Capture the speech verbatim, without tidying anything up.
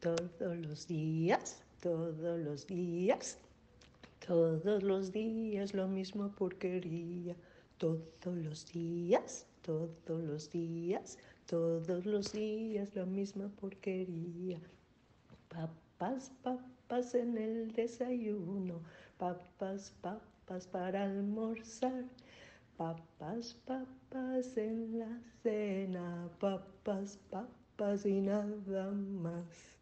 Todos los días, todos los días, todos los días la misma porquería. Todos los días, todos los días, todos los días la misma porquería. Papas, papas en el desayuno, papas, papas para almorzar, papas, papas en la cena, papas, papas y nada más.